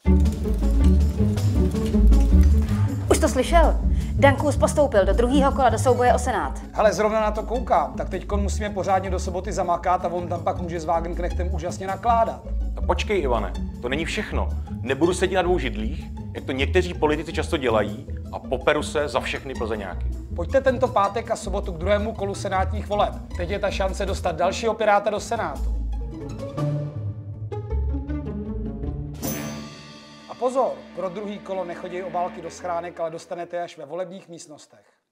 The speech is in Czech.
Už to slyšel? Dan Kus postoupil do druhého kola do souboje o Senát. Hele, zrovna na to koukám, tak teď musíme pořádně do soboty zamakat a on tam pak může s Wagenknechtem úžasně nakládat. No počkej, Ivane, to není všechno. Nebudu sedět na dvou židlích, jak to někteří politici často dělají, a poperu se za všechny Plzeňáky. Pojďte tento pátek a sobotu k druhému kolu senátních voleb. Teď je ta šance dostat dalšího Piráta do Senátu. A pozor, pro druhý kolo nechodí obálky do schránek, ale dostanete až ve volebních místnostech.